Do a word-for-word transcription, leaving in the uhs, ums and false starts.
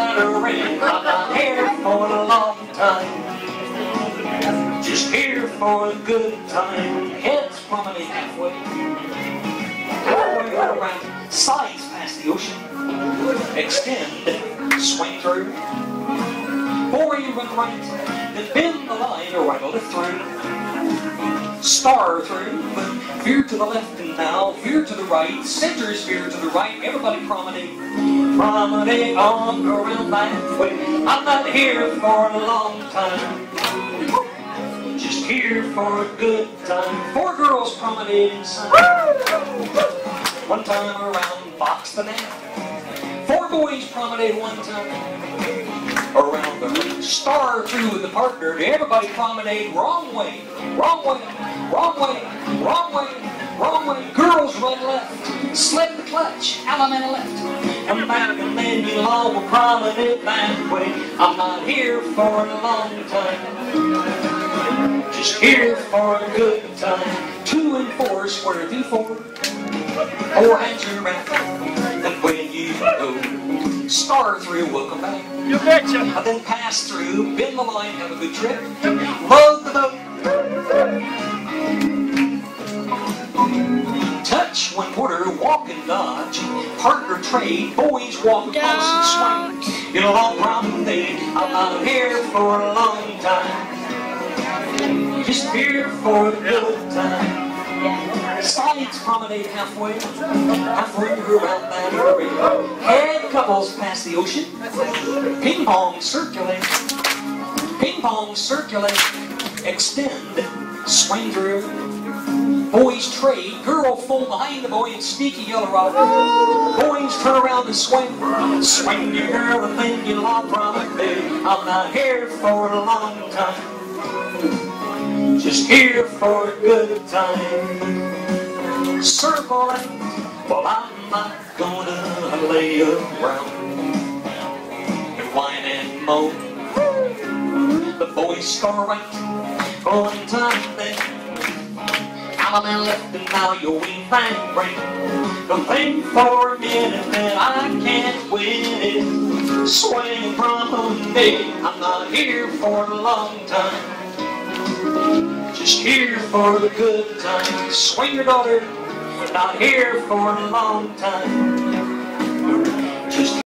that ring. I'm not here for a long time, just here for a good time. Heads promenade halfway, halfway around, sides past the ocean, extend, swing through. Before you run right, then bend the line or right left through. Star through, veer to the left and now veer to the right. Centers veer to the right. Everybody promenade, promenade on around that way. I'm not here for a long time, just here for a good time. Four girls promenade inside, one time around box the net. Four boys promenade one time around the ring. Star through with the partner. Everybody promenade wrong way, wrong way, wrong way, wrong way, wrong way. Girls run left, slip the clutch, element left. Come back and then you all will promenade that way. I'm not here for a long time, just here for a good time. Two and four, square through four. Four hands around, and when you go, star through, welcome back. You betcha. And then pass through, bend the line, have a good trip. Load the boat. Touch one quarter, walk and dodge. Partner trade, boys walk across and swing. Get a long promenade. I'm not here for a long time, just here for a good time. Sides promenade halfway, halfway around that area. Head couples past the ocean. Ping pong circulate, ping pong circulate, extend, swing through. Boys trade, girl fall behind the boy and sneaky yellow rod. Boys turn around and swing, swing your girl and then you long promenade. I'm not here for a long time, just here for a good time. Circle it, well I'm not gonna lay around and whine and moan. The boys score right, one time then I'm a man left and now your wing bang break. Don't think for a minute that I can't win it. Swing promenade, I'm not here for a long time, just here for the good time. Swing your daughter, not here for a long time, just